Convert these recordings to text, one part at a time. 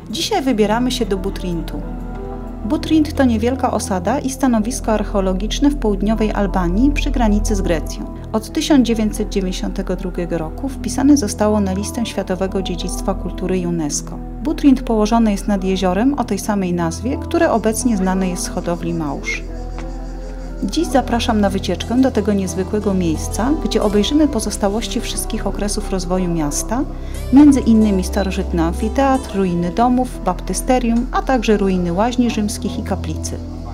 Dzisiaj wybieramy się do Butrintu. Butrint to niewielka osada i stanowisko archeologiczne w południowej Albanii przy granicy z Grecją. Od 1992 roku wpisane zostało na listę Światowego Dziedzictwa Kultury UNESCO. Butrint położony jest nad jeziorem o tej samej nazwie, które obecnie znane jest z hodowli małż. Dziś zapraszam na wycieczkę do tego niezwykłego miejsca, gdzie obejrzymy pozostałości wszystkich okresów rozwoju miasta, między innymi starożytny amfiteatr, ruiny domów, baptysterium, a także ruiny łaźni rzymskich i kaplicy.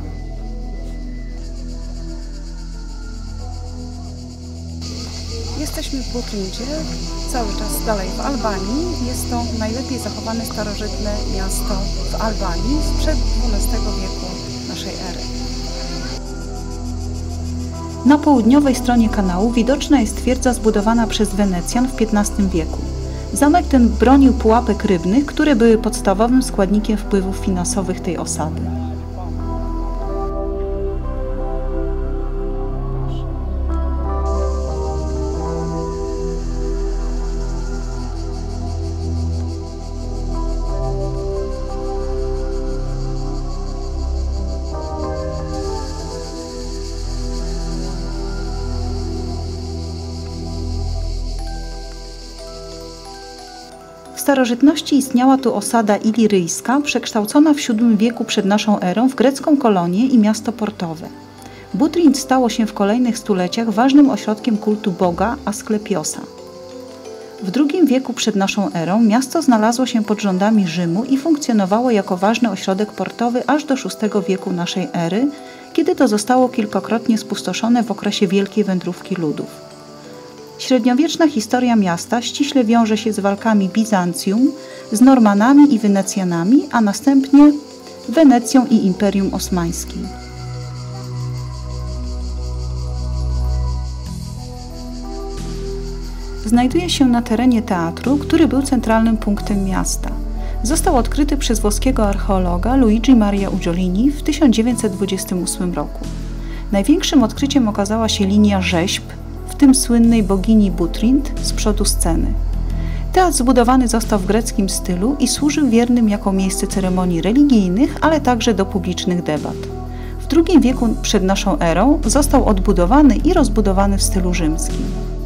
Jesteśmy w Butrincie, cały czas dalej w Albanii. Jest to najlepiej zachowane starożytne miasto w Albanii sprzed XII wieku naszej ery. Na południowej stronie kanału widoczna jest twierdza zbudowana przez Wenecjan w XV wieku. Zamek ten bronił pułapek rybnych, które były podstawowym składnikiem wpływów finansowych tej osady. W starożytności istniała tu osada iliryjska, przekształcona w VII wieku przed naszą erą w grecką kolonię i miasto portowe. Butrint stało się w kolejnych stuleciach ważnym ośrodkiem kultu boga Asklepiosa. W II wieku przed naszą erą miasto znalazło się pod rządami Rzymu i funkcjonowało jako ważny ośrodek portowy aż do VI wieku naszej ery, kiedy to zostało kilkakrotnie spustoszone w okresie wielkiej wędrówki ludów. Średniowieczna historia miasta ściśle wiąże się z walkami Bizancjum, z Normanami i Wenecjanami, a następnie Wenecją i Imperium Osmańskim. Znajduje się na terenie teatru, który był centralnym punktem miasta. Został odkryty przez włoskiego archeologa Luigi Maria Ugolini w 1928 roku. Największym odkryciem okazała się linia rzeźb, w tym słynnej bogini Butrint z przodu sceny. Teatr zbudowany został w greckim stylu i służył wiernym jako miejsce ceremonii religijnych, ale także do publicznych debat. W II wieku przed naszą erą został odbudowany i rozbudowany w stylu rzymskim.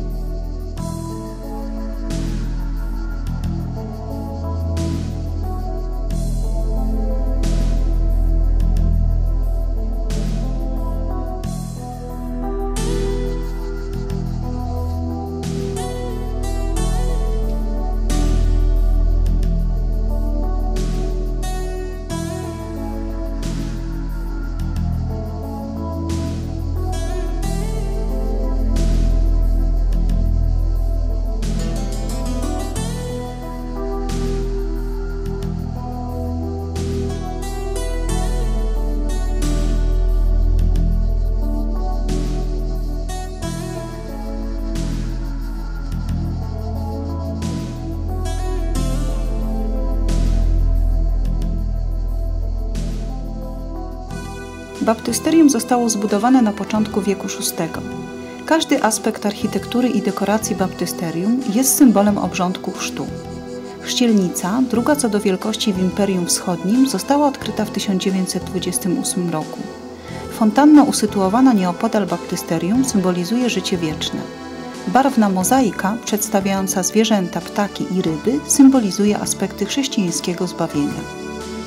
Baptysterium zostało zbudowane na początku wieku VI. Każdy aspekt architektury i dekoracji baptysterium jest symbolem obrządku chrztu. Chrzcielnica, druga co do wielkości w Imperium Wschodnim, została odkryta w 1928 roku. Fontanna usytuowana nieopodal baptysterium symbolizuje życie wieczne. Barwna mozaika, przedstawiająca zwierzęta, ptaki i ryby, symbolizuje aspekty chrześcijańskiego zbawienia.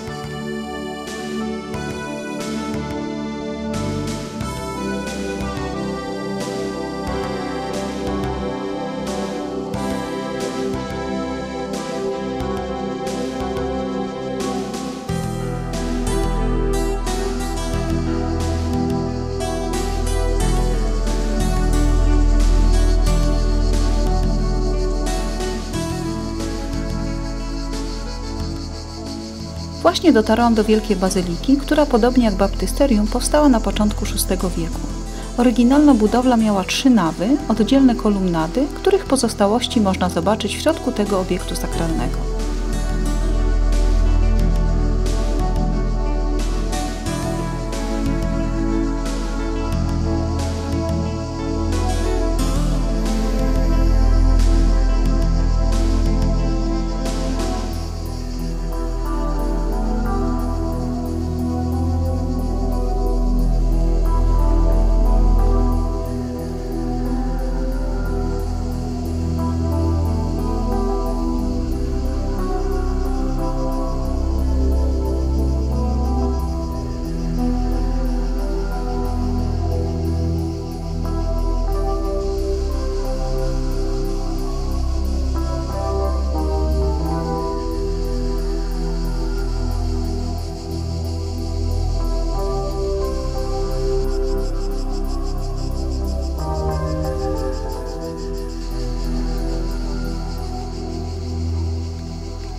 Właśnie dotarłam do Wielkiej Bazyliki, która podobnie jak baptysterium powstała na początku VI wieku. Oryginalna budowla miała 3 nawy, oddzielne kolumnady, których pozostałości można zobaczyć w środku tego obiektu sakralnego.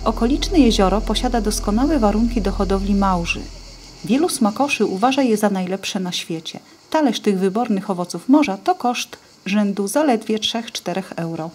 Okoliczne jezioro posiada doskonałe warunki do hodowli małży. Wielu smakoszy uważa je za najlepsze na świecie. Talerz tych wybornych owoców morza to koszt rzędu zaledwie 3–4 euro.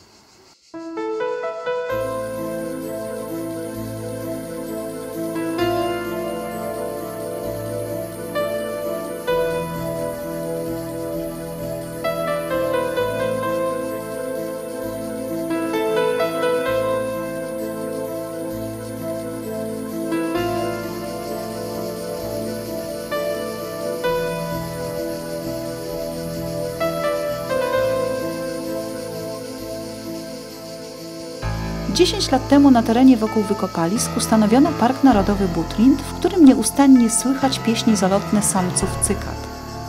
Dziesięć lat temu na terenie wokół wykopalisk ustanowiono Park Narodowy Butrint, w którym nieustannie słychać pieśni zalotne samców cykad.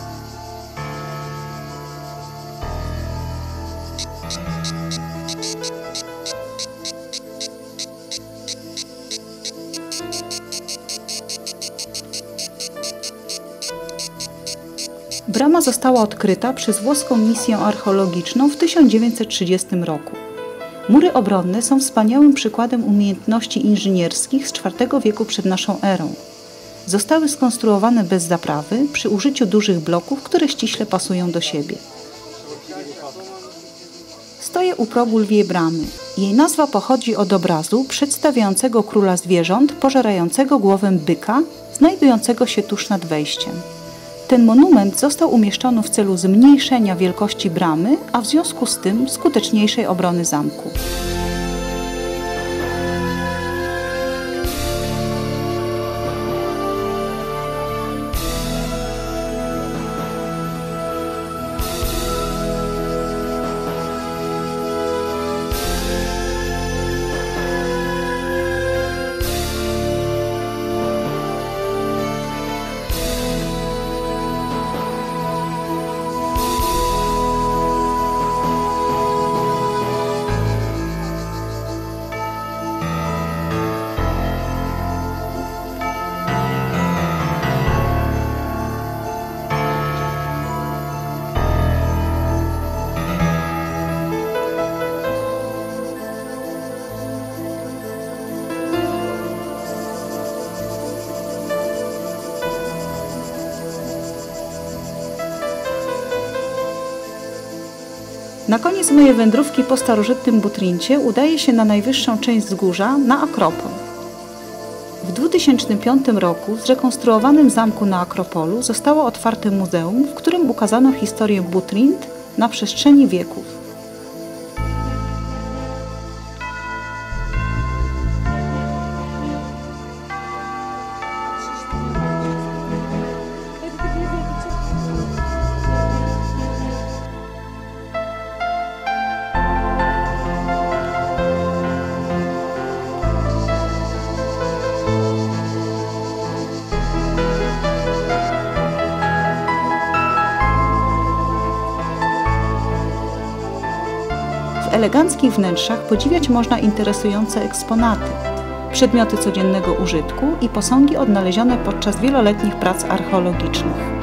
Brama została odkryta przez włoską misję archeologiczną w 1930 roku. Mury obronne są wspaniałym przykładem umiejętności inżynierskich z IV wieku przed naszą erą. Zostały skonstruowane bez zaprawy, przy użyciu dużych bloków, które ściśle pasują do siebie. Stoję u progu Lwiej Bramy. Jej nazwa pochodzi od obrazu przedstawiającego króla zwierząt pożerającego głowę byka, znajdującego się tuż nad wejściem. Ten monument został umieszczony w celu zmniejszenia wielkości bramy, a w związku z tym skuteczniejszej obrony zamku. Na koniec mojej wędrówki po starożytnym Butrincie udaje się na najwyższą część wzgórza, na Akropol. W 2005 roku w zrekonstruowanym zamku na Akropolu zostało otwarte muzeum, w którym ukazano historię Butrint na przestrzeni wieków. W eleganckich wnętrzach podziwiać można interesujące eksponaty, przedmioty codziennego użytku i posągi odnalezione podczas wieloletnich prac archeologicznych.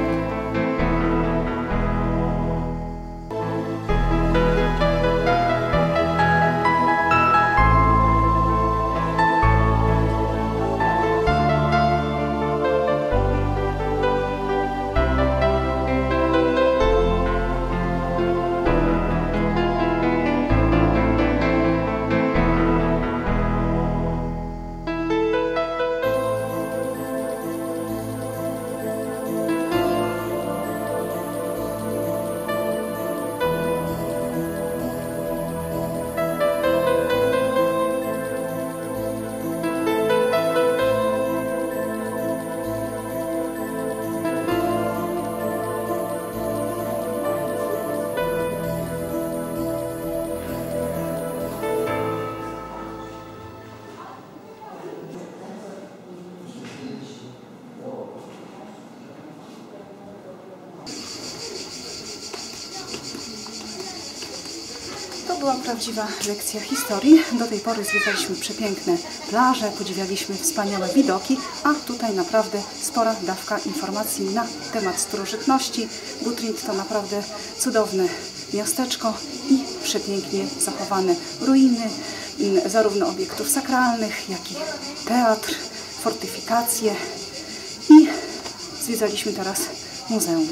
To była prawdziwa lekcja historii. Do tej pory zwiedzaliśmy przepiękne plaże, podziwialiśmy wspaniałe widoki, a tutaj naprawdę spora dawka informacji na temat starożytności. Butrint to naprawdę cudowne miasteczko i przepięknie zachowane ruiny. zarówno obiektów sakralnych, jak i teatr, fortyfikacje i zwiedzaliśmy teraz muzeum.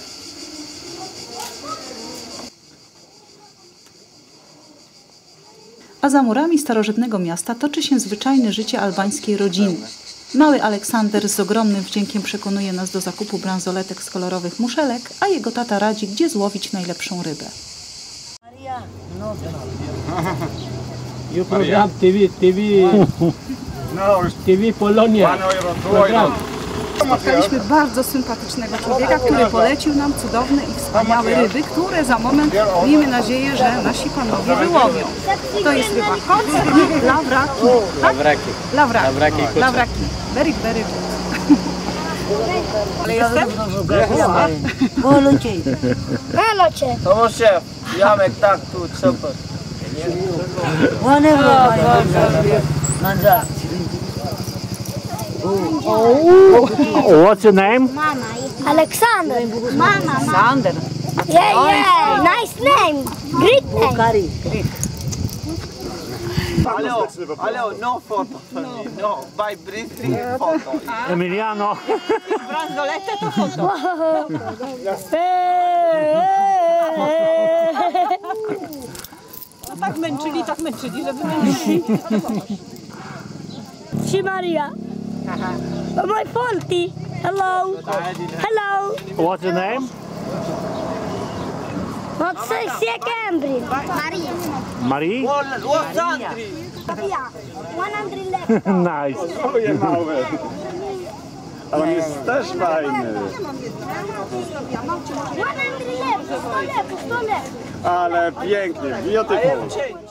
A za murami starożytnego miasta toczy się zwyczajne życie albańskiej rodziny. Mały Aleksander z ogromnym wdziękiem przekonuje nas do zakupu bransoletek z kolorowych muszelek, a jego tata radzi, gdzie złowić najlepszą rybę. You program TV Polonia. Program. Spotkaliśmy bardzo sympatycznego człowieka, który polecił nam cudowne i wspaniałe ryby, które za moment miejmy nadzieję, że nasi panowie wyłowią. To jest ryba koc i lawraki. Tak? Lawraki. Very, very good. Ale jestem? Halo cię. To szef, Jamek tak tu, super. What's your name? Alexander. Mama. Sander. Yeah. Nice name. Great name. Hello, no photo for me, no, by briefly photo. Emiliano. Bransoletę to foto. Tak męczyli, żeby męczyli. Ci Maria. My faulty. Hello. Hello. What's your name? What's your Cambry? Maria. Marie? What's country? Yeah. 100 left. Nice. Moje małe. Ale on jest też fajny. 100 left. 100 left. Ale pięknie, beautiful.